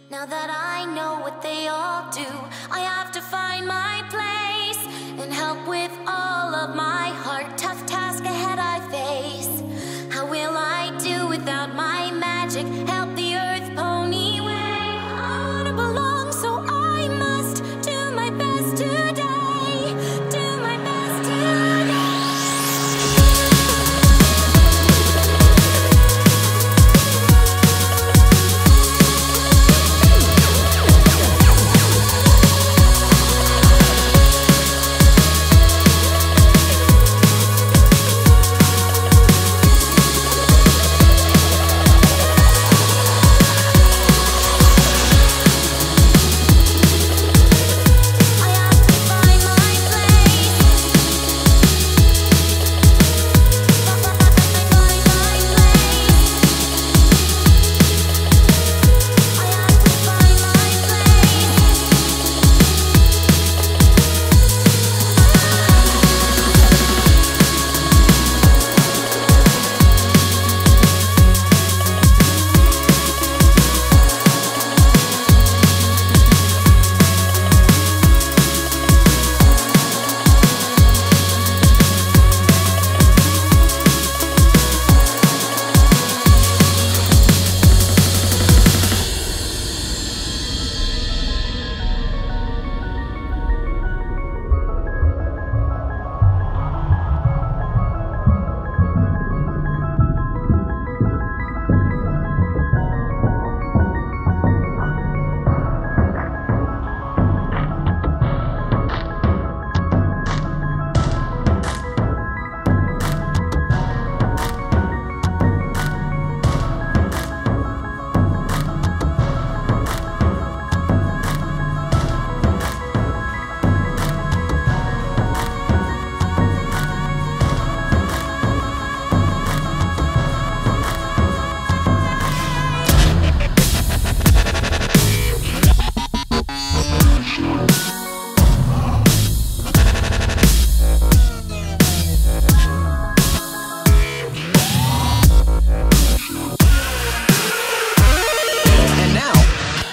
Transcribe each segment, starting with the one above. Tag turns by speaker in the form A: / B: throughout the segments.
A: Now that I know what they all do, I have to find my place and help with all of my heart. Tough task ahead I face. How will I do without my magic? Help the earth pony way. I wanna belong, so I must do my best today. Do my best today.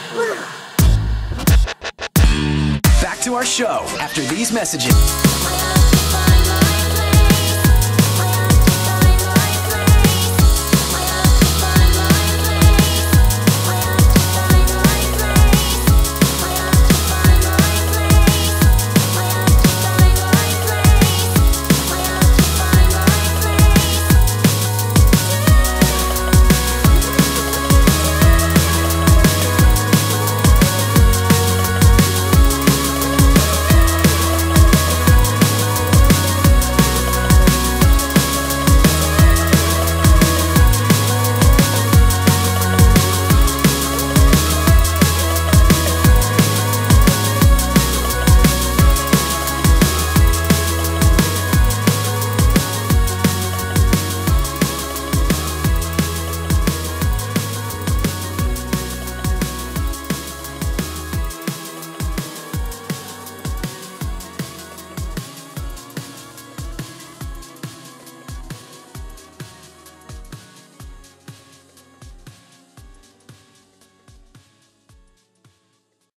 B: To our show after these messages.